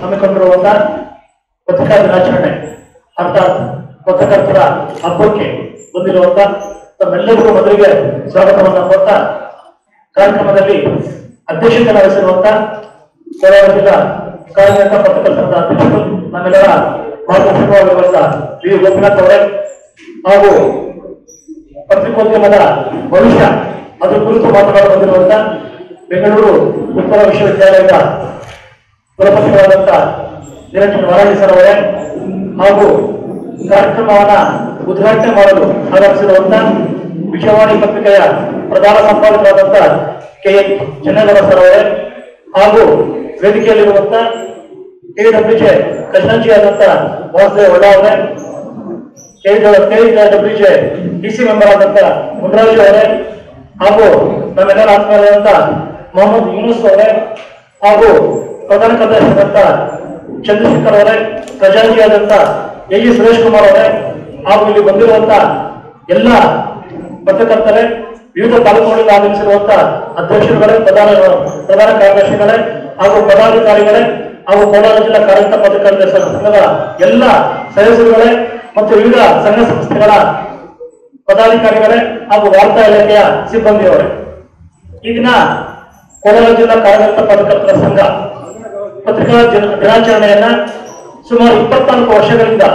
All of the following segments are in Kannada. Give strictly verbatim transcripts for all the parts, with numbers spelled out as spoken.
ಹಮ್ಮಿಕೊಂಡಿರುವಂತಹ ಪತ್ರಿಕಾ ದಿನಾಚರಣೆ ಅರ್ಥಾತ್ ಪತ್ರಕರ್ತರ ಹಬ್ಬಕ್ಕೆ ಬಂದಿರುವಂತ ತಮ್ಮೆಲ್ಲರಿಗೂ ಮೊದಲಿಗೆ ಸ್ವಾಗತವನ್ನು ಕೊಡ್ತಾ ಕಾರ್ಯಕ್ರಮದಲ್ಲಿ ಅಧ್ಯಕ್ಷತೆ ವಹಿಸಿರುವಂತ ಕೋಲಾರ ಜಿಲ್ಲಾ ಕಾರ್ಯನಿರತ ಪತ್ರಕರ್ತರ ಅಧ್ಯಕ್ಷರು ನಮ್ಮೆಲ್ಲರ ಮಾರ್ಗದರ್ಶಕವಾಗಿರುವಂತ ವಿ ಗೋಪಿನಾಥ್ ಅವರೇ ಹಾಗೂ ಪತ್ರಿಕೋದ್ಯಮದ ಭವಿಷ್ಯ ಅದರ ಕುರಿತು ಮಾತನಾಡಿ ಬಂದಿರುವಂತ ಬೆಂಗಳೂರು ಉತ್ತರ ವಿಶ್ವವಿದ್ಯಾಲಯದ ಕುಲಪತಿಗಳಾದಂತ ನಿರಂಜನ್ ವರಾಡಿ ಸರ್ ಅವರೇ ಹಾಗೂ ಕಾರ್ಯಕ್ರಮವನ್ನ ಉದ್ಘಾಟನೆ ಮಾಡಲು ಆಗಮಿಸಿರುವಂತ ವಿಷಯವಾಣಿ ಪತ್ರಿಕೆಯ ಪ್ರಧಾನ ಸಂಪಾದಕರಾದಂತ ಕೆ ಎನ್ ಚೆನ್ನಗೌಡ ಸರ್ ಅವರೇ ಹಾಗೂ ವೇದಿಕೆಯಲ್ಲಿರುವಂತ ಕೆ ಡಬ್ಲ್ಯೂ ಜೆ ಖಜಾಂಚಿ ಆದಂತ ವಾಸುದೇವ್ ಒಳ್ಳ ಅವರೇ K W J DC member ಆದಂತ ಮುನ್ರಾಜು ಅವರೇ ಹಾಗೂ ನಮ್ಮೆಲ್ಲರ ಆತ್ಮೀಯರಾದಂತ ಮೊಹಮ್ಮದ್ ಯೂನುಸ್ ಅವರೇ ಹಾಗೂ ಪ್ರಧಾನ ಕಾರ್ಯದರ್ಶಿಯಾದಂತ ಚಂದ್ರಶೇಖರ್ ಅವರೇ ಖಜಾಂಚಿ ಆದಂತ ಎ ಜಿ ಸುರೇಶ್ ಕುಮಾರ್ ಅವರೇ ಹಾಗೂ ಇಲ್ಲಿ ಬಂದಿರುವಂತ ಎಲ್ಲ ಪತ್ರಕರ್ತರೇ ವಿವಿಧ ತಾಲೂಕುಗಳಿಂದ ಆಗಮಿಸಿರುವಂತ ಅಧ್ಯಕ್ಷರುಗಳೇ ಪ್ರಧಾನ ಪ್ರಧಾನ ಕಾರ್ಯದರ್ಶಿಗಳೇ ಹಾಗೂ ಪದಾಧಿಕಾರಿಗಳೇ ಹಾಗೂ ಕೋಲಾರ ಜಿಲ್ಲಾ ಕಾರ್ಯನಿರತ ಪತ್ರಕರ್ತರ ಸಂಘದ ಎಲ್ಲ ಸದಸ್ಯರುಗಳೇ ಮತ್ತು ವಿವಿಧ ಸಂಘ ಸಂಸ್ಥೆಗಳ ಪದಾಧಿಕಾರಿಗಳೇ ಹಾಗೂ ವಾರ್ತಾ ಇಲಾಖೆಯ ಸಿಬ್ಬಂದಿಯವರೇ ಈ ದಿನ ಕೋಲಾರ ಜಿಲ್ಲಾ ಕಾರ್ಯನಿರತ ಪತ್ರಕರ್ತರ ಸಂಘ ಪತ್ರಿಕಾ ದಿನಾಚರಣೆಯನ್ನ ಸುಮಾರು ಇಪ್ಪತ್ನಾಲ್ಕು ವರ್ಷಗಳಿಂದ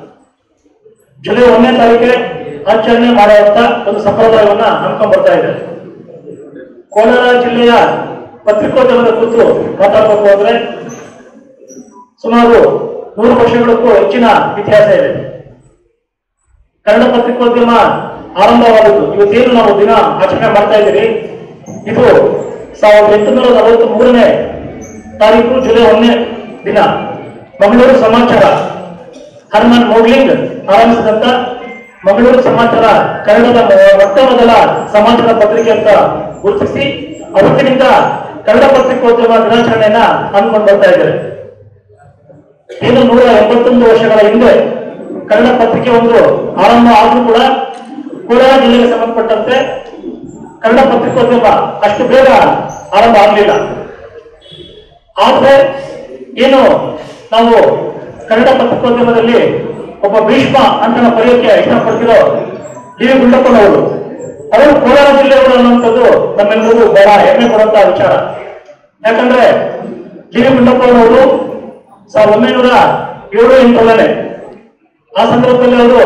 ಜುಲೈ ಒಂದನೇ ತಾರೀಕಿಗೆ ಆಚರಣೆ ಮಾಡುವಂತ ಒಂದು ಸಂಪ್ರದಾಯವನ್ನ ಹಮ್ಮಿಕೊಂಡು ಬರ್ತಾ ಇದೆ. ಕೋಲಾರ ಜಿಲ್ಲೆಯ ಪತ್ರಿಕೋದ್ಯಮದ ಕುರಿತು ಮಾತಾಡಬೇಕು ಹೋದ್ರೆ ಸುಮಾರು ನೂರು ವರ್ಷಗಳಕ್ಕೂ ಹೆಚ್ಚಿನ ಇತಿಹಾಸ ಇದೆ. ಕನ್ನಡ ಪತ್ರಿಕೋದ್ಯಮ ಆರಂಭವಾದದ್ದು ಇವತ್ತೇನು ನಾವು ದಿನ ಆಚರಣೆ ಮಾಡ್ತಾ ಇದ್ದೀವಿ ಇದು ಸಾವಿರದ ಎಂಟುನೂರ ನಲವತ್ತ್ ಮೂರನೇ ತಾರೀಕು ಜುಲೈ ಒಂದನೇ ದಿನ ಮಂಗಳೂರು ಸಮಾಚಾರ ಹರ್ಮನ್ ಮೋಗ್ಲಿಂಗ್ ಆರಂಭಿಸಿದಂತ ಮಂಗಳೂರು ಸಮಾಚಾರ ಕನ್ನಡದ ಮೊಟ್ಟ ಮೊದಲ ಸಮಾಚಾರ ಪತ್ರಿಕೆ ಅಂತ ಗುರುತಿಸಿ ಅವತ್ತಿನಿಂದ ಕನ್ನಡ ಪತ್ರಿಕೋದ್ಯಮ ದಿನಾಚರಣೆಯನ್ನ ಹಮ್ಮಿಕೊಂಡು ಬರ್ತಾ ಇದ್ದಾರೆ. ಏನು ನೂರ ಎಂಬತ್ತೊಂದು ವರ್ಷಗಳ ಹಿಂದೆ ಕನ್ನಡ ಪತ್ರಿಕೆ ಒಂದು ಆರಂಭ ಆದ್ರೂ ಕೂಡ ಕೋಲಾರ ಜಿಲ್ಲೆಗೆ ಸಂಬಂಧಪಟ್ಟಂತೆ ಕನ್ನಡ ಪತ್ರಿಕೋದ್ಯಮ ಅಷ್ಟು ಬೇಗ ಆರಂಭ ಆಗಲಿಲ್ಲ. ಆದ್ರೆ ಏನು ನಾವು ಕನ್ನಡ ಪತ್ರಿಕೋದ್ಯಮದಲ್ಲಿ ಒಬ್ಬ ಭೀಷ್ಮ ಅಂತ ನಾವು ಕರೆಯೋಕೆ ಇಷ್ಟಪಡ್ತಿರೋ ಡಿ ವಿ ಗುಂಡಪ್ಪನವರು ಅವರು ಕೋಲಾರ ಜಿಲ್ಲೆಯವರು ಅನ್ನುವಂಥದ್ದು ನಮ್ಮೆಲ್ಲರಿಗೂ ಬಹಳ ಹೆಮ್ಮೆ ಕೊಡುವಂತಹ ವಿಚಾರ. ಯಾಕಂದ್ರೆ ಡಿ ವಿ ಗುಂಡಪ್ಪನವರು ಸಾವಿರದ ಒಂಬೈನೂರ ಏಳು ಎಂಟನೇ ಆ ಸಂದರ್ಭದಲ್ಲಿ ಅವರು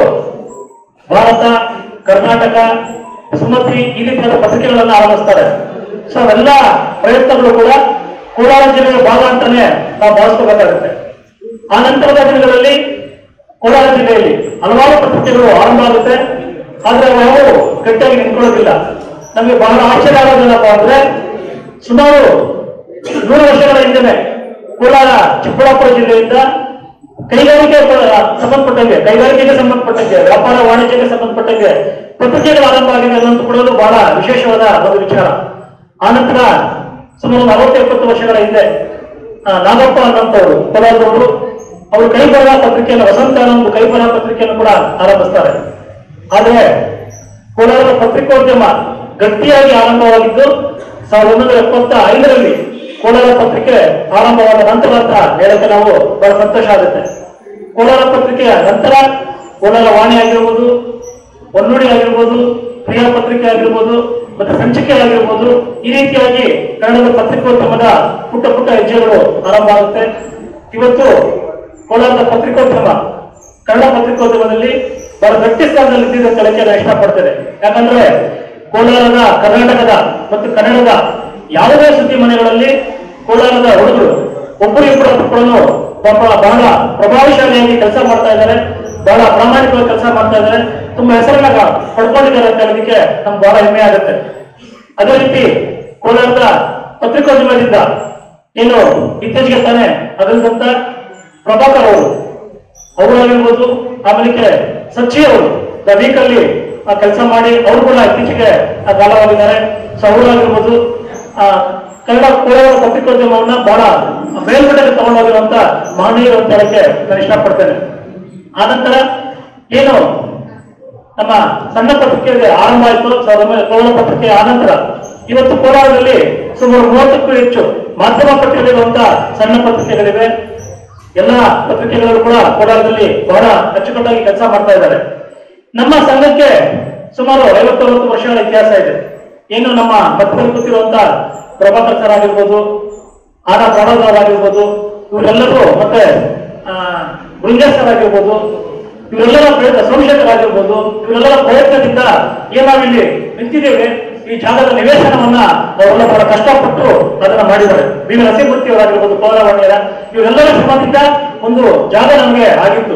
ಭಾರತ, ಕರ್ನಾಟಕ, ಸುಮತಿ ಈ ರೀತಿಯಾದ ಪತ್ರಿಕೆಗಳನ್ನ ಆರಂಭಿಸ್ತಾರೆ. ಸೊ ಅವೆಲ್ಲ ಪ್ರಯತ್ನಗಳು ಕೂಡ ಕೋಲಾರ ಜಿಲ್ಲೆಯ ಭಾಗ ಅಂತಾನೆ ನಾವು ಭಾವಿಸಬೇಕಾಗುತ್ತೆ. ಆ ನಂತರದ ದಿನಗಳಲ್ಲಿ ಕೋಲಾರ ಜಿಲ್ಲೆಯಲ್ಲಿ ಹಲವಾರು ಪತ್ರಿಕೆಗಳು ಆರಂಭ ಆಗುತ್ತೆ. ಆದ್ರೆ ಅವು ಗಟ್ಟಿಯಾಗಿ ನಿಂತ್ಕೊಳ್ಳೋದಿಲ್ಲ. ನಮಗೆ ಬಹಳ ಆಶ್ಚರ್ಯ ಆಗೋದಿಲ್ಲಪ್ಪ ಅಂದ್ರೆ ಸುಮಾರು ನೂರು ವರ್ಷಗಳ ಹಿಂದೆ ಕೋಲಾರ ಚಿಕ್ಕಬಳ್ಳಾಪುರ ಜಿಲ್ಲೆಯಿಂದ ಕೈಗಾರಿಕೆ ಸಂಬಂಧಪಟ್ಟಂಗೆ ಕೈಗಾರಿಕೆಗೆ ಸಂಬಂಧಪಟ್ಟಂಗೆ ವ್ಯಾಪಾರ ವಾಣಿಜ್ಯಕ್ಕೆ ಸಂಬಂಧಪಟ್ಟಂಗೆ ಪತ್ರಿಕೆಗಳು ಆರಂಭ ಆಗಿದೆ ಅನ್ನೋದು ಕೊಡೋದು ಬಹಳ ವಿಶೇಷವಾದ ಒಂದು ವಿಚಾರ. ಆನಂತರ ಸುಮಾರು ನಲವತ್ತು ಎಪ್ಪತ್ತು ವರ್ಷಗಳ ಹಿಂದೆ ನಾಗಪ್ಪ ಅನ್ನೋಂಥವ್ರು ಕೋಲಾರದವರು ಅವರು ಕೈಬರಹ ಪತ್ರಿಕೆಯನ್ನು ವಸಂತ ಅನ್ನೋ ಒಂದು ಕೈಬರಹ ಪತ್ರಿಕೆಯನ್ನು ಕೂಡ ಆರಂಭಿಸ್ತಾರೆ. ಆದ್ರೆ ಕೋಲಾರದ ಪತ್ರಿಕೋದ್ಯಮ ಗಟ್ಟಿಯಾಗಿ ಆರಂಭವಾಗಿದ್ದು ಸಾವಿರದ ಒಂಬೈನೂರ ಎಪ್ಪತ್ತ ಐದರಲ್ಲಿ ಕೋಲಾರ ಪತ್ರಿಕೆ ಆರಂಭವಾದ ನಂತರ ಅಂತ ಹೇಳಕ್ಕೆ ನಾವು ಬಹಳ ಸಂತೋಷ ಆಗುತ್ತೆ. ಕೋಲಾರ ಪತ್ರಿಕೆಯ ನಂತರ ಕೋಲಾರ ವಾಣಿ ಆಗಿರ್ಬೋದು, ಹೊನ್ನುಡಿ ಆಗಿರ್ಬೋದು, ಕ್ರಿಯಾ ಪತ್ರಿಕೆ ಆಗಿರ್ಬೋದು, ಮತ್ತೆ ಸಂಚಿಕೆ ಆಗಿರ್ಬೋದು, ಈ ರೀತಿಯಾಗಿ ಕನ್ನಡದ ಪತ್ರಿಕೋದ್ಯಮದ ಪುಟ್ಟ ಪುಟ್ಟ ಹೆಜ್ಜೆಗಳು ಆರಂಭ ಆಗುತ್ತೆ. ಇವತ್ತು ಕೋಲಾರದ ಪತ್ರಿಕೋದ್ಯಮ ಕನ್ನಡ ಪತ್ರಿಕೋದ್ಯಮದಲ್ಲಿ ಬಹಳ ಗಟ್ಟಿ ಸ್ಥಾನದಲ್ಲಿ ಇದ್ದಿದೆ ಅಂತ ಹೇಳಕ್ಕೆ ನಾನು ಇಷ್ಟಪಡ್ತೇನೆ. ಯಾಕಂದ್ರೆ ಕೋಲಾರದ, ಕರ್ನಾಟಕದ ಮತ್ತು ಕನ್ನಡದ ಯಾವುದೇ ಸುದ್ದಿ ಮನೆಗಳಲ್ಲಿ ಕೋಲಾರದ ಹುಡುಗರು ಒಬ್ಬರು ಇಬ್ಬರು ಹತ್ರಗಳನ್ನು ಬಹಳ ಪ್ರಭಾವಶಾಲಿಯಾಗಿ ಕೆಲಸ ಮಾಡ್ತಾ ಇದ್ದಾರೆ, ಬಹಳ ಪ್ರಾಮಾಣಿಕವಾಗಿ ಕೆಲಸ ಮಾಡ್ತಾ ಇದ್ದಾರೆ, ತುಂಬಾ ಹೆಸರನ್ನ ಪಡ್ಕೊಂಡಿದ್ದಾರೆ ಅಂತ ಹೇಳೋದಕ್ಕೆ ನಮ್ಗೆ ಬಹಳ ಹೆಮ್ಮೆ ಆಗುತ್ತೆ. ಅದೇ ರೀತಿ ಕೋಲಾರದ ಪತ್ರಿಕೋದ್ಯಮದಿಂದ ಏನು ಇತ್ತೀಚೆಗೆ ತಾನೇ ಅದರಂತ ಪ್ರಭಾಕರ್ ಅವರು ಅವರಾಗಿರ್ಬೋದು, ಆಮೇಲೆ ಸಚ್ಚಿ ಅವರು ದ ವೀಕ್ ಅಲ್ಲಿ ಕೆಲಸ ಮಾಡಿ ಅವರು ಕೂಡ ಇತ್ತೀಚೆಗೆ ಕಾಲವಾಗಿದ್ದಾರೆ. ಸೊ ಅವರಾಗಿರ್ಬೋದು ಆ ಕನ್ನಡ ಕೋಲಾರ ಪತ್ರಿಕೋದ್ಯಮವನ್ನ ಬಹಳ ಮೇಲ್ಮಟ್ಟಕ್ಕೆ ತಗೊಂಡೋಗಿರುವಂತ ಮಾನವೀಯರು ಅಂತ ಹೇಳಕ್ಕೆ ನಾನು ಇಷ್ಟಪಡ್ತೇನೆ. ಆನಂತರ ಏನು ನಮ್ಮ ಸಣ್ಣ ಪತ್ರಿಕೆ ಆರಂಭ ಆಯಿತು ಸಾವಿರದ ಒಂಬೈನೂರ ಕೋಲಾರ ಪತ್ರಿಕೆ ಆನಂತರ ಇವತ್ತು ಕೋಲಾರದಲ್ಲಿ ಸುಮಾರು ಮೂವತ್ತಕ್ಕೂ ಹೆಚ್ಚು ಮಾಧ್ಯಮ ಪತ್ರಿಕೆಗಳಿರುವಂತಹ ಸಣ್ಣ ಪತ್ರಿಕೆಗಳಿವೆ. ಎಲ್ಲ ಪತ್ರಿಕೆಗಳು ಕೂಡ ಕೋಲಾರದಲ್ಲಿ ಬಹಳ ಅಚ್ಚುಕಟ್ಟಾಗಿ ಕೆಲಸ ಮಾಡ್ತಾ ಇದ್ದಾರೆ. ನಮ್ಮ ಸಂಘಕ್ಕೆ ಸುಮಾರು ಐವತ್ತೊಂಬತ್ತು ವರ್ಷಗಳ ಇತಿಹಾಸ ಇದೆ. ಏನು ನಮ್ಮ ಮಧ್ಯದಲ್ಲಿ ಕೂತಿರುವಂತ ಪ್ರಭಾಕರ್ ಸರ್ ಆಗಿರ್ಬೋದು, ಆರ್ ಪ್ರಣವ್ ಆಗಿರ್ಬೋದು, ಇವರೆಲ್ಲರೂ ಮತ್ತೆ ಆ ಬೃಂಗೇಶ್ ಸರ್ ಆಗಿರ್ಬೋದು, ಇವರೆಲ್ಲರ ಪ್ರಯತ್ನ, ಸೋಮಶೇಖರ್ ಆಗಿರ್ಬೋದು, ಇವರೆಲ್ಲರ ಪ್ರಯತ್ನದಿಂದ ಏನಾವಿಲ್ಲಿ ನಿಂತಿದ್ದೇವೆ. ಈ ಜಾಗದ ನಿವೇಶನವನ್ನ ಅವರೆಲ್ಲ ಬಹಳ ಕಷ್ಟಪಟ್ಟು ಅದನ್ನ ಮಾಡಿದ್ದಾರೆ. ವಿ ವಿ ನರಸಿಂಹಮೂರ್ತಿ ಅವರಾಗಿರ್ಬೋದು, ಕೋಲಾರವಣ್ಯರ, ಇವರೆಲ್ಲರ ಶ್ರಮದಿಂದ ಒಂದು ಜಾಗ ನಮಗೆ ಆಗಿತ್ತು.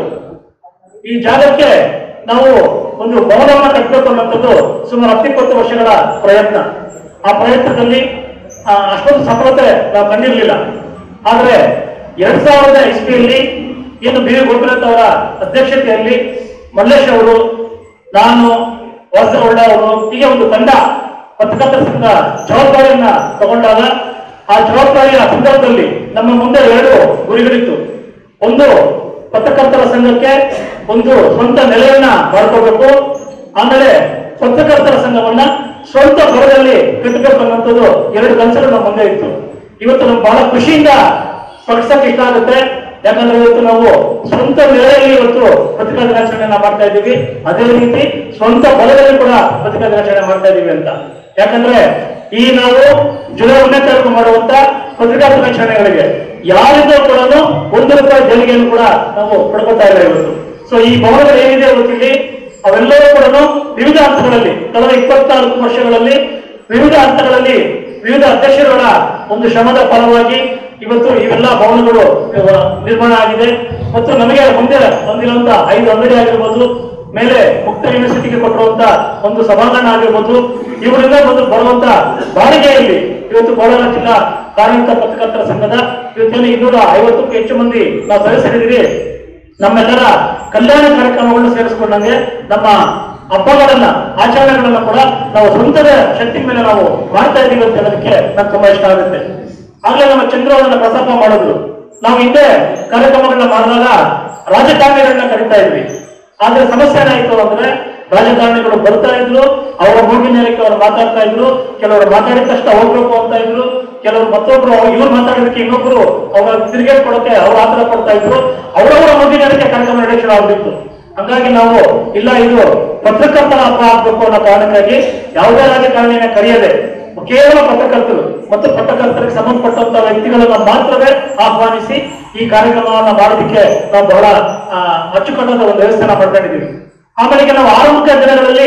ಈ ಜಾಗಕ್ಕೆ ನಾವು ಒಂದು ಭವನವನ್ನ ಕಟ್ಟಬೇಕು ಅನ್ನೋಂಥದ್ದು ಸುಮಾರು ಹತ್ತಿಪ್ಪತ್ತು ವರ್ಷಗಳ ಪ್ರಯತ್ನ. ಆ ಪ್ರಯತ್ನದಲ್ಲಿ ಅಷ್ಟೊಂದು ಸಫಲತೆ ನಾವು ಕಂಡಿರಲಿಲ್ಲ. ಆದ್ರೆ ಎರಡ್ ಸಾವಿರದ ಇಸ್ವಿಯಲ್ಲಿ ಏನು ಬಿ ವಿ ಗೋಪಿನಾಥ್ ಅವರ ಅಧ್ಯಕ್ಷತೆಯಲ್ಲಿ ಮಲ್ಲೇಶ್ ಅವರು, ನಾನು, ವಾಸಗೌಡ ಅವರು, ಹೀಗೆ ಒಂದು ತಂಡ ಪತ್ರಕರ್ತರ ಸಂಘ ಜವಾಬ್ದಾರಿಯನ್ನ ತಗೊಂಡಾಗ ಆ ಜವಾಬ್ದಾರಿಯ ಸಂದರ್ಭದಲ್ಲಿ ನಮ್ಮ ಮುಂದೆ ಎರಡು ಗುರಿಗಳಿತ್ತು. ಒಂದು, ಪತ್ರಕರ್ತರ ಸಂಘಕ್ಕೆ ಒಂದು ಸ್ವಂತ ನೆಲೆಯನ್ನ ಮಾಡ್ಕೋಬೇಕು. ಆಮೇಲೆ ಪತ್ರಕರ್ತರ ಸಂಘವನ್ನ ಸ್ವಂತ ಬರದಲ್ಲಿ ಕಟ್ಟಬೇಕು ಅನ್ನೋಂಥದ್ದು ಎರಡು ಕನಸುಗಳು ನಮ್ಮ ಮುಂದೆ ಇತ್ತು. ಇವತ್ತು ನಮ್ಗೆ ಬಹಳ ಖುಷಿಯಿಂದ ಪ್ರಕಟಿಸಕ್ಕೆ ಇಷ್ಟ ಆಗುತ್ತೆ. ಯಾಕಂದ್ರೆ ಇವತ್ತು ನಾವು ಸ್ವಂತ ನೆಲೆಯಲ್ಲಿ ಇವತ್ತು ಪತ್ರಿಕಾ ದಿನಾಚರಣೆಯನ್ನ ಮಾಡ್ತಾ ಇದ್ದೀವಿ. ಅದೇ ರೀತಿ ಸ್ವಂತ ಬಲದಲ್ಲಿ ಕೂಡ ಪತ್ರಿಕಾ ದಿನಾಚರಣೆ ಮಾಡ್ತಾ ಇದ್ದೀವಿ ಅಂತ. ಯಾಕಂದ್ರೆ ಈ ನಾವು ಜುಲೈ ಒಂದನೇ ತಾರೀಕು ಮಾಡುವಂತ ಪತ್ರಿಕಾ ದಿನಾಚರಣೆಗಳಿಗೆ ಯಾರಿಗೂ ಕೂಡ ಒಂದು ರೂಪಾಯಿ ದೇಣಿಗೆಯನ್ನು ಕೂಡ ನಾವು ಪಡ್ಕೊತಾ ಇಲ್ಲ ಇವತ್ತು. ಸೊ ಈ ಭವನಗಳು ಏನಿದೆ ಇವತ್ತಿಲ್ಲಿ ಅವೆಲ್ಲವೂ ಕೂಡ ವಿವಿಧ ಹಂತಗಳಲ್ಲಿ ಕಳೆದ ಇಪ್ಪತ್ನಾಲ್ಕು ವರ್ಷಗಳಲ್ಲಿ ವಿವಿಧ ಹಂತಗಳಲ್ಲಿ ವಿವಿಧ ಅಧ್ಯಕ್ಷರುಗಳ ಒಂದು ಶ್ರಮದ ಫಲವಾಗಿ ಇವತ್ತು ಇವೆಲ್ಲ ಭವನಗಳು ನಿರ್ಮಾಣ ಆಗಿದೆ. ಮತ್ತು ನಮಗೆ ಮುಂದೆ ಹೊಂದಿರುವಂತ ಐದು ಅಂಗಡಿ ಆಗಿರ್ಬೋದು, ಮೇಲೆ ಮುಕ್ತ ಯೂನಿವರ್ಸಿಟಿಗೆ ಕೊಟ್ಟಿರುವಂತ ಒಂದು ಸಭಾಂಗಣ ಆಗಿರ್ಬೋದು, ಇವರಿಂದ ಒಂದು ಬರುವಂತ ಬಾಡಿಗೆಯಲ್ಲಿ ಇವತ್ತು ಕೋಲಾರ ಜಿಲ್ಲಾ ಕಾರ್ಮಿಕ ಪತ್ರಕರ್ತರ ಸಂಘದ ಇವತ್ತೇನು ಇನ್ನೂರ ಐವತ್ತಕ್ಕೂ ಹೆಚ್ಚು ಮಂದಿ ನಾವು ಸದಸ್ಯರಿದ್ದೀವಿ. ನಮ್ಮೆಲ್ಲರ ಕಲ್ಯಾಣ ಕಾರ್ಯಕ್ರಮಗಳನ್ನು ಸೇರಿಸಿಕೊಂಡಂಗೆ ನಮ್ಮ ಹಬ್ಬಗಳನ್ನ, ಆಚರಣೆಗಳನ್ನ ಕೂಡ ನಾವು ಸ್ವಂತದ ಶಕ್ತಿ ಮೇಲೆ ನಾವು ಮಾಡ್ತಾ ಇದ್ದೀವಿ ಅಂತ ಹೇಳೋದಕ್ಕೆ ನಂಗೆ ತುಂಬಾ ಇಷ್ಟ ಆಗುತ್ತೆ. ಆಗ್ಲೇ ನಮ್ಮ ಚಂದ್ರವನ್ನ ಪ್ರಸ್ತಾಪ ಮಾಡಿದ್ರು. ನಾವು ಹಿಂದೆ ಕಾರ್ಯಕ್ರಮಗಳನ್ನ ಮಾಡಿದಾಗ ರಾಜಕಾರಣಿಗಳನ್ನ ಕರೀತಾ ಇದ್ವಿ. ಆದ್ರೆ ಸಮಸ್ಯೆ ಏನಾಯ್ತು ಅಂದ್ರೆ ರಾಜಕಾರಣಿಗಳು ಬರ್ತಾ ಇದ್ರು, ಅವರ ಮೂಗಿನ ನೇರಕ್ಕೆ ಅವರು ಮಾತಾಡ್ತಾ ಇದ್ರು. ಕೆಲವರು ಮಾತಾಡಿದ ತಕ್ಷಣ ಹೋಗ್ಬೇಕು ಅಂತ ಇದ್ರು, ಕೆಲವರು ಮತ್ತೊಬ್ರು ಇವ್ರು ಮಾತಾಡೋದಕ್ಕೆ ಇನ್ನೊಬ್ರು ಅವರ ತಿರುಗೇಟ್ ಕೊಡೋಕೆ ಅವ್ರು ಆತರ ಕೊಡ್ತಾ ಇದ್ರು. ಅವರವರ ಮೂಗಿನ ನೇರಕ್ಕೆ ಕಾರ್ಯಕ್ರಮ ನಡೆಯಲು ಆಗ್ಬಿಟ್ಟು. ಹಂಗಾಗಿ ನಾವು ಇಲ್ಲ, ಇದು ಪತ್ರಕರ್ತರ ಹಬ್ಬ ಆಗ್ಬೇಕು ಅನ್ನೋ ಕಾರಣಕ್ಕಾಗಿ ಯಾವುದೇ ರಾಜಕಾರಣಿನ ಕರೆಯದೆ ಕೇವಲ ಪತ್ರಕರ್ತರು ಮತ್ತು ಪತ್ರಕರ್ತರಿಗೆ ಸಂಬಂಧಪಟ್ಟಂತ ವ್ಯಕ್ತಿಗಳನ್ನ ಮಾತ್ರವೇ ಆಹ್ವಾನಿಸಿ ಈ ಕಾರ್ಯಕ್ರಮವನ್ನ ಮಾಡೋದಕ್ಕೆ ನಾವು ಬಹಳ ಅಚ್ಚುಕಟ್ಟಾದ ಒಂದು ವ್ಯವಸ್ಥೆನ ಮಾಡ್ಕೊಂಡಿದ್ದೀವಿ. ಆಮೇಲೆ ನಾವು ಆರಂಭಿಕ ದಿನಗಳಲ್ಲಿ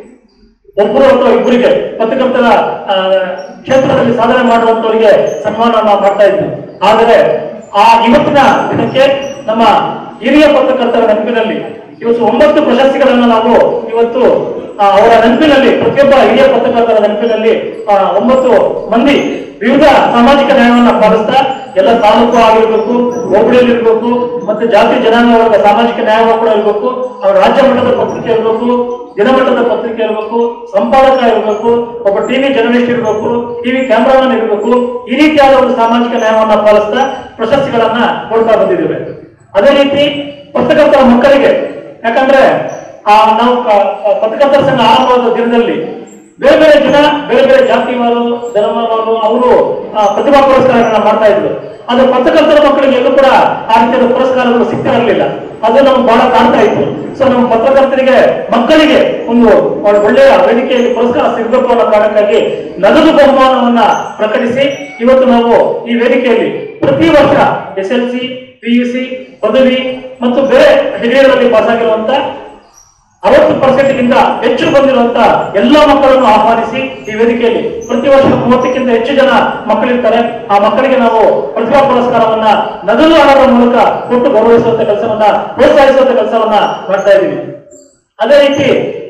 ಒಬ್ಬರು ಅಥವಾ ಇಬ್ಬರಿಗೆ ಪತ್ರಕರ್ತರ ಕ್ಷೇತ್ರದಲ್ಲಿ ಸಾಧನೆ ಮಾಡುವಂತವರಿಗೆ ಸನ್ಮಾನವನ್ನ ಮಾಡ್ತಾ ಇದ್ವಿ. ಆದರೆ ಆ ಇವತ್ತಿನ ದಿನಕ್ಕೆ ನಮ್ಮ ಹಿರಿಯ ಪತ್ರಕರ್ತರ ನೆನಪಿನಲ್ಲಿ ಇವತ್ತು ಒಂಬತ್ತು ಪ್ರಶಸ್ತಿಗಳನ್ನ ನಾವು ಇವತ್ತು ಅವರ ನೆನಪಿನಲ್ಲಿ, ಪ್ರತಿಯೊಬ್ಬ ಹಿರಿಯ ಪತ್ರಕರ್ತರ ನೆನಪಿನಲ್ಲಿ ಒಂಬತ್ತು ಮಂದಿ ವಿವಿಧ ಸಾಮಾಜಿಕ ನ್ಯಾಯವನ್ನ ಪಾಲಿಸ್ತಾ ಎಲ್ಲ ತಾಲೂಕು ಆಗಿರ್ಬೇಕು, ಹೋಬಳಿಯಲ್ಲಿ ಇರ್ಬೇಕು, ಮತ್ತೆ ಜಾತಿ ಜನಾಂಗ ವರ್ಗ ಸಾಮಾಜಿಕ ನ್ಯಾಯ ಕೂಡ ಇರ್ಬೇಕು, ಅವ್ರ ರಾಜ್ಯ ಮಟ್ಟದ ಪತ್ರಿಕೆ ಇರಬೇಕು, ದಿನಮಟ್ಟದ ಪತ್ರಿಕೆ ಇರಬೇಕು, ಸಂಪಾದಕ ಇರಬೇಕು, ಒಬ್ಬ ಟಿವಿ ಜರ್ನಲಿಸ್ಟ್ ಇರಬೇಕು, ಟಿವಿ ಕ್ಯಾಮ್ರಾಮನ್ ಇರಬೇಕು. ಈ ರೀತಿಯಾದ ಒಂದು ಸಾಮಾಜಿಕ ನ್ಯಾಯವನ್ನ ಪಾಲಿಸ್ತಾ ಪ್ರಶಸ್ತಿಗಳನ್ನ ಕೊಡ್ತಾ ಬಂದಿದ್ದೇವೆ. ಅದೇ ರೀತಿ ಪತ್ರಕರ್ತರ ಮಕ್ಕಳಿಗೆ, ಯಾಕಂದ್ರೆ ಆ ನಾವು ಪತ್ರಕರ್ತರ ಸಂಘ ಆರಂಭವಾದ ದಿನದಲ್ಲಿ ಬೇರೆ ಬೇರೆ ಜನ ಬೇರೆ ಬೇರೆ ಜಾತಿವಾರು ಧರ್ಮವಾರು ಅವರು ಪ್ರತಿಭಾ ಪುರಸ್ಕಾರಗಳನ್ನ ಮಾಡ್ತಾ ಇದ್ರು. ಆದ್ರೆ ಪತ್ರಕರ್ತರ ಮಕ್ಕಳಿಗೆ ಎಲ್ಲೂ ಕೂಡ ಆ ರೀತಿಯ ಪುರಸ್ಕಾರಗಳು ಸಿಗ್ತಾ ಇರಲಿಲ್ಲ. ಅದು ನಮ್ಗೆ ಬಹಳ ಕಾಣ್ತಾ ಇತ್ತು. ಸೊ ನಮ್ಮ ಪತ್ರಕರ್ತರಿಗೆ ಮಕ್ಕಳಿಗೆ ಒಂದು ಒಳ್ಳೆಯ ವೇದಿಕೆಯಲ್ಲಿ ಪುರಸ್ಕಾರ ಸಿಗಬೇಕು ಅನ್ನೋ ಕಾರಣಕ್ಕಾಗಿ ನಗದು ಬಹುಮಾನವನ್ನ ಪ್ರಕಟಿಸಿ ಇವತ್ತು ನಾವು ಈ ವೇದಿಕೆಯಲ್ಲಿ ಪ್ರತಿ ವರ್ಷ S L C, P U C, ಪದವಿ ಮತ್ತು ಬೇರೆ ಡಿಗ್ರಿಗಳಲ್ಲಿ ಪಾಸ್ ಆಗಿರುವಂತ ಅರವತ್ತು ಪರ್ಸೆಂಟ್ ಗಿಂತ ಹೆಚ್ಚು ಬಂದಿರುವಂತ ಎಲ್ಲ ಮಕ್ಕಳನ್ನು ಆಹ್ವಾನಿಸಿ ಈ ವೇದಿಕೆಯಲ್ಲಿ ಪ್ರತಿ ವರ್ಷ ಮೂವತ್ತಕ್ಕಿಂತ ಹೆಚ್ಚು ಜನ ಮಕ್ಕಳಿರ್ತಾರೆ. ಆ ಮಕ್ಕಳಿಗೆ ನಾವು ಪ್ರತಿಭಾ ಪುರಸ್ಕಾರವನ್ನ ನಗದು ಹಣದ ಮೂಲಕ ಕೊಟ್ಟು ಗೌರವಿಸುವಂತ ಕೆಲಸವನ್ನ, ಪ್ರೋತ್ಸಾಹಿಸುವಂತ ಕೆಲಸವನ್ನ ಮಾಡ್ತಾ ಇದ್ದೀವಿ. ಅದೇ ರೀತಿ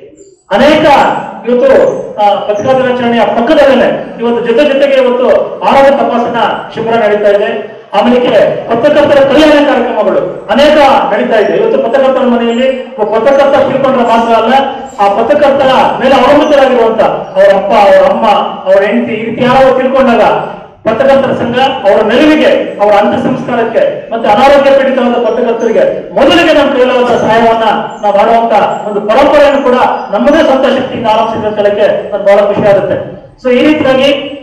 ಅನೇಕ ಇವತ್ತು ಪತ್ರಿಕಾ ದಿನಾಚರಣೆಯ ಪಕ್ಕದಲ್ಲೇ ಇವತ್ತು ಜೊತೆ ಜೊತೆಗೆ ಇವತ್ತು ಆರೋಗ್ಯ ತಪಾಸಣಾ ಶಿಬಿರ ನಡೀತಾ ಇದೆ. ಆಮೇಲೆ ಪತ್ರಕರ್ತರ ಕಲ್ಯಾಣ ಕಾರ್ಯಕ್ರಮಗಳು ಅನೇಕ ನಡೀತಾ ಇದೆ. ಇವತ್ತು ಪತ್ರಕರ್ತರ ಮನೆಯಲ್ಲಿ ಪತ್ರಕರ್ತ ತಿಳ್ಕೊಂಡ್ರೆ ಮಾತ್ರ ಅಲ್ಲ, ಆ ಪತ್ರಕರ್ತರ ಮೇಲೆ ಅವಲಂಬಿತರಾಗಿರುವಂತ ಅವರ ಅಪ್ಪ, ಅವರ ಅಮ್ಮ, ಅವರ ಹೆಂಡತಿ, ಈ ರೀತಿ ಯಾರು ತಿಳ್ಕೊಂಡಾಗ ಪತ್ರಕರ್ತರ ಸಂಘ ಅವರ ನೆರವಿಗೆ, ಅವರ ಅಂತ್ಯ ಸಂಸ್ಕಾರಕ್ಕೆ ಮತ್ತೆ ಅನಾರೋಗ್ಯ ಪೀಡಿತವಾದ ಪತ್ರಕರ್ತರಿಗೆ ಮೊದಲಿಗೆ ನಮ್ಮ ಕೈಲಾದ ಸಹಾಯವನ್ನ ನಾವು ಮಾಡುವಂತ ಒಂದು ಪರಂಪರೆಯನ್ನು ಕೂಡ ನಮ್ಮದೇ ಸ್ವಂತ ಶಕ್ತಿಯಿಂದ ಆರಂಭಿಸಿದ ಸ್ಥಳಕ್ಕೆ ನನ್ಗೆ ಬಹಳ ಖುಷಿ ಆಗುತ್ತೆ. ಸೊ ಈ ರೀತಿಯಾಗಿ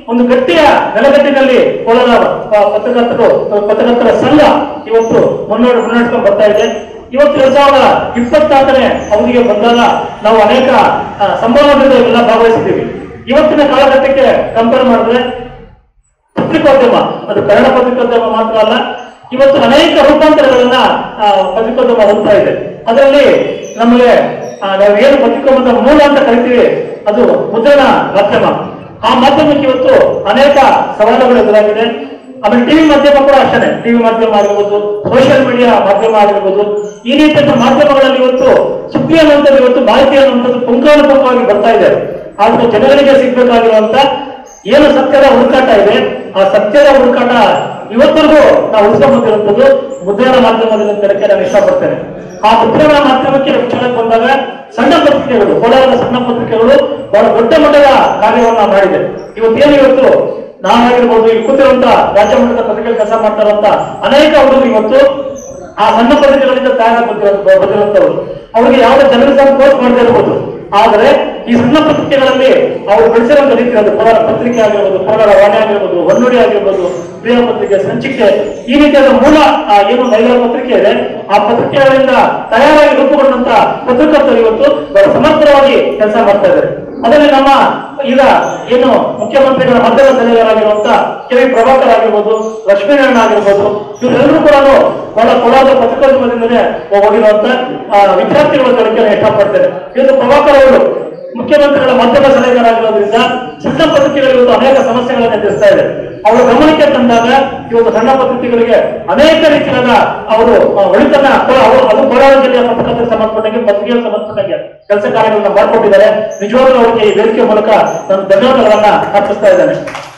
ಒಂದು ಗಟ್ಟಿಯ ನೆಲಗಟ್ಟಿನಲ್ಲಿ ಕೋಲಾರ ಪತ್ರಕರ್ತರು ಪತ್ರಕರ್ತರ ಸಂಘ ಇವತ್ತು ಮುನ್ನಡೆ ಮುನ್ನಡೆಸ್ಕೊಂಡು ಬರ್ತಾ ಇದೆ. ಇವತ್ತು ಎರಡ್ ಸಾವಿರದ ಇಪ್ಪತ್ನಾಲ್ಕನೇ ಅವಧಿಗೆ ಬಂದಾಗ ನಾವು ಅನೇಕ ಸಂಭ್ರಮದಿಂದ ಎಲ್ಲ ಭಾಗವಹಿಸಿದ್ದೀವಿ. ಇವತ್ತಿನ ಕಾಲಘಟ್ಟಕ್ಕೆ ಕಂಪೇರ್ ಮಾಡಿದ್ರೆ ಪತ್ರಿಕೋದ್ಯಮ ಅದು ಕನ್ನಡ ಪತ್ರಿಕೋದ್ಯಮ ಮಾತ್ರ ಅಲ್ಲ, ಇವತ್ತು ಅನೇಕ ರೂಪಾಂತರಗಳನ್ನ ಪತ್ರಿಕೋದ್ಯಮ ಹೊಂದ್ತಾ ಇದೆ. ಅದರಲ್ಲಿ ನಮಗೆ ನಾವು ಏನು ಪತ್ರಿಕೋದ್ಯಮದ ಮೂಲ ಅಂತ ಕರಿತೀವಿ ಅದು ಮುದ್ರಣ ಮಾಧ್ಯಮ. ಆ ಮಾಧ್ಯಮಕ್ಕೆ ಇವತ್ತು ಅನೇಕ ಸವಾಲುಗಳು ಎದುರಾಗಿದೆ. ಆಮೇಲೆ ಟಿವಿ ಮಾಧ್ಯಮ ಕೂಡ ಅಷ್ಟೇ, ಟಿವಿ ಮಾಧ್ಯಮ ಆಗಿರ್ಬೋದು, ಸೋಷಿಯಲ್ ಮೀಡಿಯಾ ಮಾಧ್ಯಮ ಆಗಿರ್ಬೋದು, ಈ ರೀತಿಯ ಮಾಧ್ಯಮಗಳಲ್ಲಿ ಇವತ್ತು ಸುದ್ದಿ ಅನ್ನುವಂಥದ್ದು ಇವತ್ತು ಮಾಹಿತಿ ಅನ್ನುವಂಥದ್ದು ಪುಂಖಾನುಪುಂಖವಾಗಿ ಬರ್ತಾ ಇದೆ. ಆದ್ರೆ ಜನಗಳಿಗೆ ಸಿಗ್ಬೇಕಾಗಿರುವಂತ ಏನು ಸತ್ಯದ ಹುಡುಕಾಟ ಇದೆ, ಆ ಸತ್ಯದ ಹುಡುಕಾಟ ಇವತ್ತಿಗೂ ನಾವು ಉಳಿಸ್ಕೊಂಡ್ಬಂದಿರುವಂಥದ್ದು ಮುದ್ರಣ ಮಾಧ್ಯಮದಲ್ಲಿ ಅಂತ ಹೇಳಕ್ಕೆ ನಾನು ಇಷ್ಟಪಡ್ತೇನೆ. ಆ ಮುದ್ರಣ ಮಾಧ್ಯಮಕ್ಕೆ ವಿಚಾರಕ್ಕೆ ಬಂದಾಗ ಸಣ್ಣ ಪತ್ರಿಕೆಗಳು, ಕೋಲಾರದ ಸಣ್ಣ ಪತ್ರಿಕೆಗಳು ಬಹಳ ದೊಡ್ಡ ಮಟ್ಟದ ಕಾರ್ಯವನ್ನ ಮಾಡಿದೆ. ಇವತ್ತೇನು ಇವತ್ತು ನಾವಾಗಿರ್ಬೋದು, ಇಲ್ಲಿ ಕೂತಿರುವಂತ ರಾಜ್ಯ ಮಟ್ಟದ ಪತ್ರಿಕೆ ಕೆಲಸ ಮಾಡ್ತಾ ಇರುವಂತ ಅನೇಕ ಹುಡುಗರು ಇವತ್ತು ಆ ಸಣ್ಣ ಪತ್ರಿಕೆಗಳಿಂದ ತಯಾರಾಗಿ ಬಂದಿರುವಂತವ್ರು. ಅವ್ರಿಗೆ ಯಾವುದೇ ಜರ್ನಲಿಸಂ ಕೋರ್ಸ್ ಮಾಡದೇ ಇರ್ಬೋದು, ಆದ್ರೆ ಈ ಸಣ್ಣ ಪತ್ರಿಕೆಗಳಲ್ಲಿ ಅವರು ಬೆಳೆಸಿರುವಂತ ರೀತಿ ಅದು ಕೋಲಾರ ಪತ್ರಿಕೆ ಆಗಿರ್ಬೋದು, ಕೋಲಾರ ವಾಣಿ ಆಗಿರ್ಬೋದು, ಹೊನ್ನುಡಿ ಆಗಿರ್ಬೋದು, ಪ್ರಿಯ ಪತ್ರಿಕೆ, ಸಂಚಿಕೆ, ಈ ರೀತಿಯಾದ ಮೂಲ ಏನು ಮಹಿಳಾ ಪತ್ರಿಕೆ ಇದೆ ಆ ಪತ್ರಿಕೆಗಳಿಂದ ತಯಾರಾಗಿ ರೂಪುಗೊಂಡಂತ ಪತ್ರಕರ್ತರು ಇವತ್ತು ಬಹಳ ಸಮರ್ಥವಾಗಿ ಕೆಲಸ ಮಾಡ್ತಾ ಇದ್ದಾರೆ. ಅದರಲ್ಲಿ ನಮ್ಮ ಈಗ ಏನು ಮುಖ್ಯಮಂತ್ರಿಗಳ ಮಧ್ಯದ ಸಲಹೆಗಾರರಾಗಿರುವಂತ ಕೆ ವಿ ಪ್ರಭಾಕರ್ ಆಗಿರ್ಬೋದು, ಲಕ್ಷ್ಮೀನಾರಾಯಣ ಆಗಿರ್ಬೋದು, ಇವರೆಲ್ಲರೂ ಕೂಡ ಬಹಳ ಕೋಲಾರದ ಪತ್ರಿಕೋದ್ಯಮದಿಂದಲೇ ಹೋಗಿರುವಂತ ವಿದ್ಯಾರ್ಥಿಗಳು ಹೇಳಕ್ಕೆ ಇಷ್ಟಪಡ್ತೇನೆ. ಇವತ್ತು ಪ್ರಭಾಕರ್ ಅವರು ಮುಖ್ಯಮಂತ್ರಿಗಳ ಮಧ್ಯದ ಸಲಹೆಗಾರರಾಗಿರೋದ್ರಿಂದ ಸಣ್ಣ ಪತ್ರಿಕೆಗಳು ಇವತ್ತು ಅನೇಕ ಸಮಸ್ಯೆಗಳನ್ನು ಎದುರಿಸ್ತಾ ಇದೆ. ಅವರ ಗಮನಕ್ಕೆ ತಂದಾಗ ಇವತ್ತು ಸಣ್ಣ ಪತ್ರಿಕೆಗಳಿಗೆ ಅನೇಕ ರೀತಿಯಾದ ಅವರು ಒಳಿತನ ಅದು ಕೋಲಾರ ಜಿಲ್ಲೆಯ ಪತ್ರಕರ್ತರಿಗೆ ಸಂಬಂಧಪಟ್ಟಂಗೆ, ಪತ್ರಿಕೆಗೆ ಸಂಬಂಧಪಟ್ಟಂಗೆ ಕೆಲಸ ಕಾರ್ಯಗಳನ್ನ ಮಾಡಿಕೊಟ್ಟಿದ್ದಾರೆ. ನಿಜವಾಗ್ಲೂ ಅವರಿಗೆ ಈ ವೇದಿಕೆ ಮೂಲಕ ನಾನು ಧನ್ಯವಾದಗಳನ್ನ ಅರ್ಪಿಸ್ತಾ ಇದ್ದೇನೆ.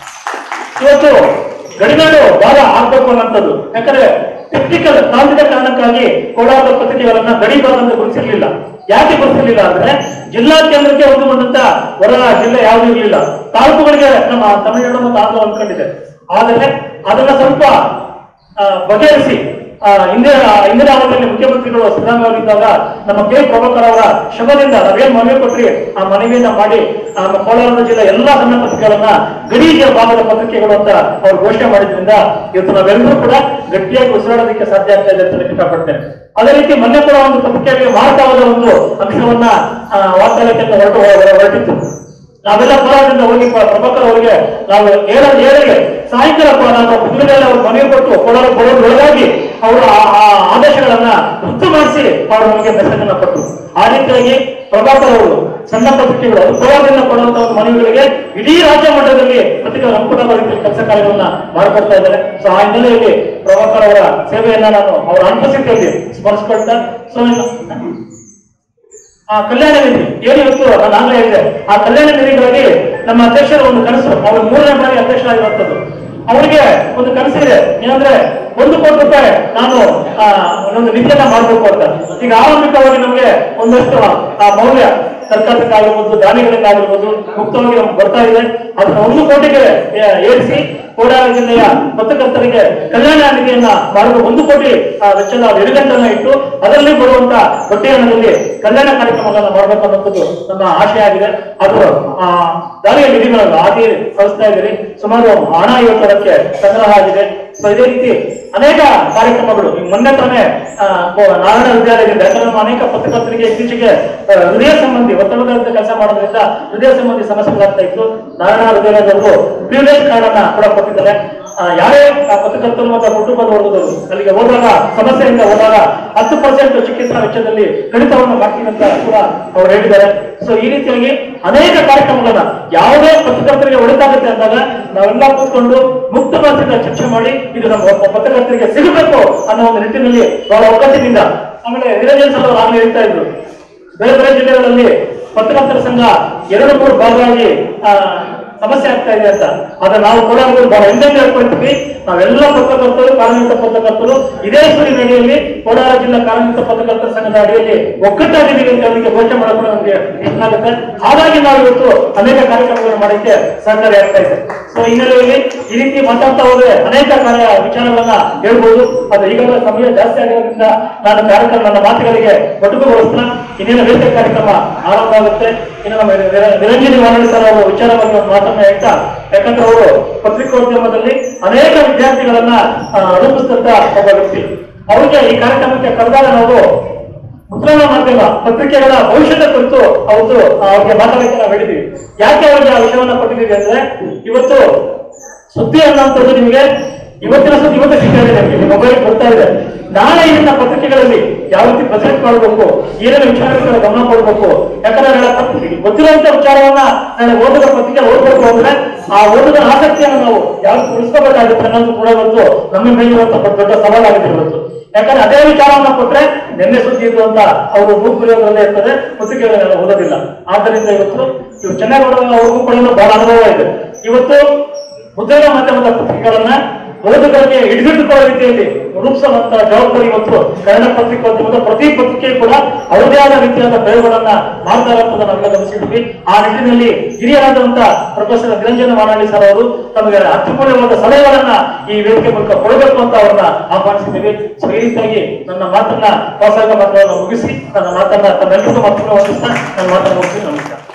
ಇವತ್ತು ಗಡಿನಾಡು ಬಹಳ ಆಗ್ಬೇಕು ಅನ್ನೋಂಥದ್ದು, ಯಾಕಂದ್ರೆ ಟೆಕ್ನಿಕಲ್ ತಾಂತ್ರಿಕ ಕಾರಣಕ್ಕಾಗಿ ಕೋಲಾರದ ಪತ್ರಿಕೆಗಳನ್ನ ಗಡಿ ಭಾಗದಿಂದ ಗುರುತಿಸಲಿಲ್ಲ. ಯಾಕೆ ಗುರುತಿಸಲಿಲ್ಲ ಅಂದ್ರೆ ಜಿಲ್ಲಾ ಕೇಂದ್ರಕ್ಕೆ ಹೊಂದಿಕೊಂಡಂತ ಹೊರ ಜಿಲ್ಲೆ ಯಾವುದೂ ಇರಲಿಲ್ಲ. ತಾಲೂಕುಗಳಿಗೆ ನಮ್ಮ ತಮಿಳುನಾಡು ಮತ್ತು ಆಂಧ್ರ ಹೊಂದ್ಕೊಂಡಿದೆ. ಆದರೆ ಅದನ್ನ ಸ್ವಲ್ಪ ಬಗೆಹರಿಸಿ ಹಿಂದಿನ ಹಿಂದಿನ ಅವಧಿಯಲ್ಲಿ ಮುಖ್ಯಮಂತ್ರಿಗಳು ಸಿದ್ದರಾಮಯ್ಯ ಅವರಿದ್ದಾಗ ನಮ್ಮ ಕೆ ಪ್ರಭಾಕರ್ ಅವರ ಶ್ರಮದಿಂದ ನಾವೇನ್ ಮನವಿ ಕೊಟ್ರಿ ಆ ಮನವಿಯನ್ನ ಮಾಡಿ ನಮ್ಮ ಕೋಲಾರ ಜಿಲ್ಲೆ ಎಲ್ಲಾ ಸಣ್ಣ ಪತ್ರಿಕೆಗಳನ್ನ ಗಡಿ ಭಾಗದ ಪತ್ರಿಕೆಗಳು ಅಂತ ಅವ್ರು ಘೋಷಣೆ ಮಾಡಿದ್ರಿಂದ ಇವತ್ತು ನಾವೆಲ್ಲರೂ ಕೂಡ ಗಟ್ಟಿಯಾಗಿ ಉಸಿರಾಡೋದಕ್ಕೆ ಸಾಧ್ಯ ಆಗ್ತಾ ಇದೆ ಅಂತ ಇಷ್ಟಪಡ್ತೇನೆ. ಅದೇ ರೀತಿ ಮೊನ್ನೆ ಕೂಡ ಒಂದು ಪತ್ರಿಕೆಗೆ ಮಾರಾಟವಾದ ಒಂದು ಅಂಶವನ್ನ ವಾರ್ತಾಳಕ್ಕೆ ಹೊರಟು ಹೊರಟಿತ್ತು. ನಾವೆಲ್ಲ ಕೋಲಾರದಿಂದ ಹೋಗಿ ಪ್ರಭಾಕರ್ ಅವರಿಗೆ ನಾವು ಏಳ ಏಳಿಗೆ ಸಾಯಂಕಾಲ ಪುತ್ರದಲ್ಲಿ ಅವರು ಮನವಿ ಕೊಟ್ಟು ಕೋಲಾರ ಬರೋದ್ರೊಳಗಾಗಿ ಅವರು ಆ ಆದೇಶಗಳನ್ನ ರದ್ದು ಮಾಡಿಸಿ ಅವರು ನಮಗೆ ಮೆಸೇಜ್ ಅನ್ನ ಕೊಟ್ಟರು. ಆ ರೀತಿಯಾಗಿ ಪ್ರಭಾಕರ್ ಅವರು ಸಣ್ಣ ಪತ್ರಿಕೆಗಳು ಕೋಲಾರದಿಂದ ಕೊಡುವಂತಹ ಒಂದು ಮನವಿಗಳಿಗೆ ಇಡೀ ರಾಜ್ಯ ಮಟ್ಟದಲ್ಲಿ ಪತ್ರಿಕಾ ಸಂಪೂರ್ಣ ರೀತಿಯಲ್ಲಿ ಕೆಲಸ ಕಾರ್ಯಗಳನ್ನ ಮಾಡಿಕೊಡ್ತಾ ಇದ್ದಾರೆ. ಸೊ ಆ ಹಿನ್ನೆಲೆಯಲ್ಲಿ ಪ್ರಭಾಕರ್ ಅವರ ಸೇವೆಯನ್ನ ನಾನು ಅವರ ಅನುಪಸ್ಥಿತಿಯಲ್ಲಿ ಸ್ಮರಿಸ್ಕೊಳ್ತಾ ಸೊ ಆ ಕಲ್ಯಾಣ ನಿಧಿ ಏನು ಇವತ್ತು ನಾನು ಆಗ್ಲೇ ಹೇಳಿದೆ, ಆ ಕಲ್ಯಾಣ ನಿಧಿಗಾಗಿ ನಮ್ಮ ಅಧ್ಯಕ್ಷರ ಒಂದು ಕನಸು, ಅವರು ಮೂರನೇ ಬಾರಿ ಅಧ್ಯಕ್ಷರಾಗಿರುವಂತದ್ದು. ಅವರಿಗೆ ಒಂದು ಕನಸಿದೆ, ಏನಂದ್ರೆ ಒಂದು ಕೋಟಿ ರೂಪಾಯಿ ನಾನು ಒಂದು ನಿಧಿಯನ್ನ ಮಾಡಬೇಕು ಅಂತ. ಈಗ ಆರಂಭಿಕವಾಗಿ ನಮಗೆ ಒಂದಷ್ಟು ಆ ಮೌಲ್ಯ ಸರ್ಕಾರಕ್ಕಾಗಿರ್ಬೋದು, ದಾನಿಗಳಿಗಾಗಿರ್ಬೋದು ಮುಕ್ತವಾಗಿ ನಮ್ಗೆ ಬರ್ತಾ ಇದೆ. ಅದನ್ನ ಒಂದು ಕೋಟಿಗೆ ಏರಿಸಿ ಕೋಲಾರ ಜಿಲ್ಲೆಯ ಪತ್ರಕರ್ತರಿಗೆ ಕಲ್ಯಾಣ ನಿಧಿಯನ್ನ ಮಾಡಲು ಒಂದು ಕೋಟಿ ವೆಚ್ಚದ ಎಡಗಂಟನ್ನ ಇಟ್ಟು ಅದರಲ್ಲಿ ಬರುವಂತ ಬಡ್ಡಿ ಹಣದಲ್ಲಿ ಕಲ್ಯಾಣ ಕಾರ್ಯಕ್ರಮಗಳನ್ನ ಮಾಡಬೇಕು ಅನ್ನೋದು ನಮ್ಮ ಆಶಯ ಆಗಿದೆ. ಅದು ಆ ದಾರಿಯ ನಿಧಿಗಳನ್ನು ಆದಿ ಕಳಿಸ್ತಾ ಇದ್ದೀರಿ. ಸುಮಾರು ಹಣ ಇವತ್ತಕ್ಕೆ ಸಂಗ್ರಹ ಆಗಿದೆ. ಸೊ ಇದೇ ರೀತಿ ಅನೇಕ ಕಾರ್ಯಕ್ರಮಗಳು ಈಗ ಮೊನ್ನೆ ತಾನೇ ನಾರಾಯಣ ವಿದ್ಯಾಲಯದಿಂದ, ಯಾಕಂದ್ರೆ ನಮ್ಮ ಅನೇಕ ಪತ್ರಕರ್ತರಿಗೆ ಇತ್ತೀಚೆಗೆ ಹೃದಯ ಸಂಬಂಧಿ ಒತ್ತಡದ ಕೆಲಸ ಮಾಡೋದ್ರಿಂದ ಹೃದಯ ಸಂಬಂಧಿ ಸಮಸ್ಯೆಗಳಾಗ್ತಾ ಇತ್ತು. ನಾರಾಯಣ ವಿದ್ಯಾಲಯದವರು ಪ್ರಿವಿಲೇಜ್ ಕಾರ್ಡ್ ಅನ್ನ ಕೂಡ ಕೊಟ್ಟಿದ್ದಾರೆ. ಯಾರೇ ಪತ್ರಕರ್ತರು ಮತ್ತು ಕುಟುಂಬದ ವರ್ಗದವರು ಅಲ್ಲಿಗೆ ಹೋದಾಗ ಸಮಸ್ಯೆಯಿಂದ ಹೋದಾಗ ಹತ್ತು ಪರ್ಸೆಂಟ್ ಚಿಕಿತ್ಸಾ ವೆಚ್ಚದಲ್ಲಿ ಕಡಿತವನ್ನು ಮಾಡ್ತೀನಿ ಅಂತ ಕೂಡ ಅವರು ಹೇಳಿದ್ದಾರೆ. ಸೊ ಈ ರೀತಿಯಾಗಿ ಅನೇಕ ಕಾರ್ಯಕ್ರಮಗಳನ್ನ ಯಾವುದೇ ಪತ್ರಕರ್ತರಿಗೆ ಒಳಿತಾಗುತ್ತೆ ಅಂದಾಗ ನಾವೆಲ್ಲ ಕೂತ್ಕೊಂಡು ಮುಕ್ತ ಮಾತಿನ ಚರ್ಚೆ ಮಾಡಿ ಇದು ನಮ್ಮ ಪತ್ರಕರ್ತರಿಗೆ ಸಿಗಬೇಕು ಅನ್ನೋ ಒಂದು ನಿಟ್ಟಿನಲ್ಲಿ ಬಹಳ ಒಗ್ಗಟ್ಟಿನಿಂದ. ಆಮೇಲೆ ನಿರಂಜನ್ ಸರ್ ಅವರು ಆಗ್ಲೇ ಹೇಳ್ತಾ ಇದ್ರು, ಬೇರೆ ಬೇರೆ ಜಿಲ್ಲೆಗಳಲ್ಲಿ ಪತ್ರಕರ್ತರ ಸಂಘ ಎರಡು ಮೂರು ಭಾಗವಾಗಿ ಆ ಸಮಸ್ಯೆ ಆಗ್ತಾ ಇದೆ ಅಂತ. ಆದ್ರೆ ನಾವು ಕೋಲಾರದಲ್ಲಿ ಬಹಳ ಹಿಂದೆ ಹೇಳ್ಕೊಳ್ತೀವಿ, ನಾವೆಲ್ಲ ಪತ್ರಕರ್ತರು, ಕಾರ್ಮಿಕ ಪತ್ರಕರ್ತರು ಇದೇ ಸೂರಿನಡಿಯಲ್ಲಿ ಕೋಲಾರ ಜಿಲ್ಲಾ ಕಾರ್ಮಿಕ ಪತ್ರಕರ್ತರ ಸಂಘದ ಅಡಿಯಲ್ಲಿ ಒಗ್ಗಟ್ಟಾಗಿದ್ದೀವಿ ಅಂತ ಅವರಿಗೆ ಘೋಷಣೆ ಮಾಡೋದು ನಮಗೆ ಇಷ್ಟ ಆಗುತ್ತೆ. ಹಾಗಾಗಿ ನಾವು ಇವತ್ತು ಅನೇಕ ಕಾರ್ಯಕ್ರಮಗಳನ್ನು ಮಾಡೋಕ್ಕೆ ಸಹಕಾರಿ ಆಗ್ತಾ ಇದೆ. ಸೊ ಹಿನ್ನೆಲೆಯಲ್ಲಿ ಈ ರೀತಿ ಮಾತಾಡ್ತಾ ಹೋದ್ರೆ ಅನೇಕ ಕಾರ್ಯ ವಿಚಾರಗಳನ್ನ ಹೇಳ್ಬೋದು. ಅದು ಈಗಾಗಲೇ ಸಮಯ ಜಾಸ್ತಿ ಆಗಿರೋದ್ರಿಂದ ನಾನು ಕಾರ್ಯಕ್ರಮ ನನ್ನ ಮಾತುಗಳಿಗೆ ಒಟ್ಟುಗೊಳಿಸ್ತಾ ಇನ್ನೇನು ವೇದಿಕೆ ಕಾರ್ಯಕ್ರಮ ಆರಂಭ ಆಗುತ್ತೆ. ಇನ್ನು ನಮ್ಮ ನಿರಂಜನಿ ವಾನಳ್ಳಿ ಸರ್ ಅವರು ವಿಚಾರವಾಗಿ ಮಾತನ್ನ ಹೇಳ್ತಾ ಯಾಕಂದ್ರೆ ಅವರು ಪತ್ರಿಕೋದ್ಯಮದಲ್ಲಿ ಅನೇಕ ವಿದ್ಯಾರ್ಥಿಗಳನ್ನ ರೂಪಿಸಿದಂತ ಒಬ್ಬ ವ್ಯಕ್ತಿ. ಅವರಿಗೆ ಈ ಕಾರ್ಯಕ್ರಮಕ್ಕೆ ಕರೆದಾಗ ನಾವು ಮುದ್ರಣ ಮಾಧ್ಯಮ ಪತ್ರಿಕೆಗಳ ಭವಿಷ್ಯದ ಕುರಿತು ಅವತ್ತು ಅವ್ರಿಗೆ ಮಾತಾಡಕ್ಕೆ ನಾವು ಹೇಳಿದ್ವಿ. ಯಾಕೆ ಅವರಿಗೆ ಆ ವಿಷಯವನ್ನ ಕೊಟ್ಟಿದ್ದೀವಿ ಅಂದ್ರೆ, ಇವತ್ತು ಸುದ್ದಿ ಅನ್ನುವಂಥದ್ದು ನಿಮಗೆ ಇವತ್ತಿನ ಸುದ್ದಿ ಇವತ್ತು ಸಿಗ್ತಾ ಇದೆ, ನಿಮಗೆ ಮೊಬೈಲ್ ಬರ್ತಾ ಇದೆ. ನಾಳೆ ಇದನ್ನ ಪತ್ರಿಕೆಗಳಲ್ಲಿ ಯಾವ ರೀತಿ ಪ್ರೆಸೆಂಟ್ ಮಾಡಬೇಕು, ಏನೇನು ವಿಚಾರಗಳ ಗಮನ ಕೊಡಬೇಕು. ಯಾಕಂದ್ರೆ ನಾಳೆ ಪತ್ರಿಕೆ ಗೊತ್ತಿರುವಂತ ವಿಚಾರವನ್ನ ನಾಳೆ ಓದುವ ಪತ್ರಿಕೆ ಓದಬೇಕು ಅಂದ್ರೆ ಆ ಓದುವ ಆಸಕ್ತಿಯನ್ನು ನಾವು ಯಾವ್ದು ಉಳಿಸ್ಕೋಬೇಕಾಗುತ್ತೆ ಅನ್ನೋದು ಕೂಡ ಇವತ್ತು ನಮ್ಮ ಮೇಲಿರುವಂತ ದೊಡ್ಡ ಸವಾಲಾಗಿದೆ ಇವತ್ತು. ಯಾಕಂದ್ರೆ ಅದೇ ವಿಚಾರವನ್ನ ಕೊಟ್ರೆ ನಿನ್ನೆ ಸುದ್ದಿ ಇದು ಅಂತ ಅವರು ರೂಪ್ ಬರೆಯೋದ್ರಲ್ಲೇ ಇರ್ತದೆ, ಪತ್ರಿಕೆಗಳನ್ನೆಲ್ಲ ಓದೋದಿಲ್ಲ. ಆದ್ದರಿಂದ ಇವತ್ತು ಇವು ಚೆನ್ನಾಗಿ ಅವ್ರಿಗೂ ಕೂಡ ಬಹಳ ಅನುಭವ ಇದೆ. ಇವತ್ತು ಮುದ್ರಣ ಮಾಧ್ಯಮದ ಪತ್ರಿಕೆಗಳನ್ನ ಓದುಗರಿಗೆ ಹಿಡಿದಿಟ್ಟುಕೊಳ್ಳೋ ರೀತಿಯಲ್ಲಿ ರೂಪಿಸುವಂತ ಜವಾಬ್ದಾರಿ ಇವತ್ತು ಕನ್ನಡ ಪತ್ರಿಕೋದ್ಯಮದ ಪ್ರತಿ ಪತ್ರಿಕೆ ಕೂಡ ಅವರದೇ ಆದ ರೀತಿಯಾದ ಪ್ರಯೋಗಗಳನ್ನ ಮಾಡ್ತಾ ಇರೋದನ್ನ ನಾವೆಲ್ಲ ಗಮನಿಸಿದ್ವಿ. ಆ ನಿಟ್ಟಿನಲ್ಲಿ ಹಿರಿಯರಾದಂತ ಪ್ರೊಫೆಸರ್ ನಿರಂಜನ ಮಾನಳ್ಳಿ ಸರ್ ಅವರು ತಮಗೆ ಅತ್ಯುಪೂರ್ಣವಾದ ಸಲಹೆಗಳನ್ನ ಈ ವೇದಿಕೆ ಮೂಲಕ ಕೊಡಬೇಕು ಅಂತ ಅವ್ರನ್ನ ಆಹ್ವಾನಿಸಿದ್ದೀವಿ. ಸೊ ಈ ರೀತಿಯಾಗಿ ನನ್ನ ಮಾತನ್ನ ವಾಸಗ ಮಾತನ್ನ ಮುಗಿಸಿ ನನ್ನ ಮಾತನ್ನ ತನ್ನೆಲ್ಲರಿಗೂ ಮಾತನ್ನ ವಂದಿಸ್ತಾ ನನ್ನ ಮಾತನ್ನ ಮುಗಿಸಿ ನಮಸ್ಕಾರ.